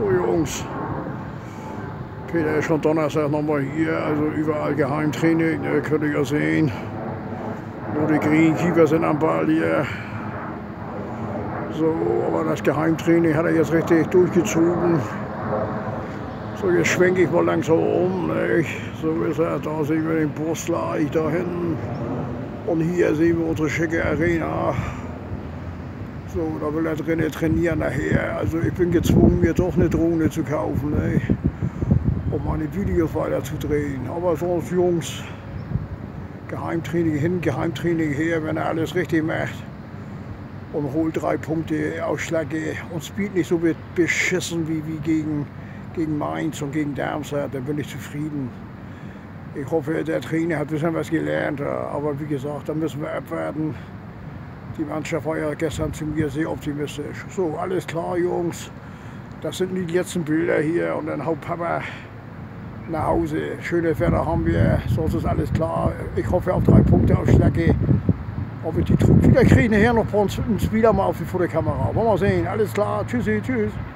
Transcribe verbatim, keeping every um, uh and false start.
So Jungs, Peter ist schon Donnerstag nochmal hier, also überall Geheimtraining, ne, könnt ihr ja sehen. Nur die Greenkeeper sind am Ball hier. So, aber das Geheimtraining hat er jetzt richtig durchgezogen. So, jetzt schwenke ich mal langsam um, ne? So ist er, da sehen wir den Brustleich da hinten. Und hier sehen wir unsere schicke Arena. So, da will er drinnen trainieren nachher. Also ich bin gezwungen, mir doch eine Drohne zu kaufen, ne? Um meine Videos weiter zu drehen. Aber sonst, Jungs, Geheimtraining hin, Geheimtraining her, wenn er alles richtig macht. Und holt drei Punkte Ausschläge und spielt nicht so beschissen wie, wie gegen, gegen Mainz und gegen Darmstadt, dann bin ich zufrieden. Ich hoffe, der Trainer hat ein bisschen was gelernt, aber wie gesagt, da müssen wir abwarten. Die Mannschaft war ja gestern zu mir sehr optimistisch. So, alles klar, Jungs. Das sind die letzten Bilder hier und dann haut Papa nach Hause. Schönes Wetter haben wir, sonst ist alles klar. Ich hoffe auf drei Punkte Ausschläge. Ob wir die wieder kriegen, nachher noch bei uns wieder mal auf die Fotokamera. Wollen wir sehen. Alles klar. Tschüssi, tschüss.